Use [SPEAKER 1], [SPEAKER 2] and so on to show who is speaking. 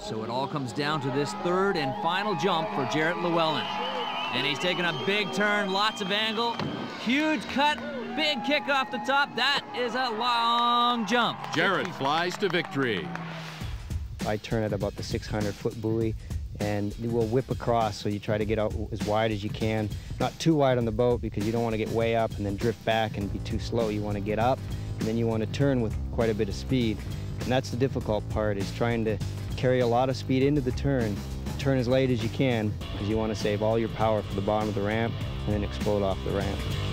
[SPEAKER 1] So it all comes down to this third and final jump for Jaret Llewellyn. And he's taking a big turn, lots of angle, huge cut, big kick off the top. That is a long jump.
[SPEAKER 2] Jaret flies to victory.
[SPEAKER 3] I turn at about the 600-foot buoy, and we'll whip across, so you try to get out as wide as you can. Not too wide on the boat because you don't want to get way up and then drift back and be too slow. You want to get up, and then you want to turn with quite a bit of speed. And that's the difficult part, is trying to carry a lot of speed into the turn as late as you can, because you want to save all your power for the bottom of the ramp and then explode off the ramp.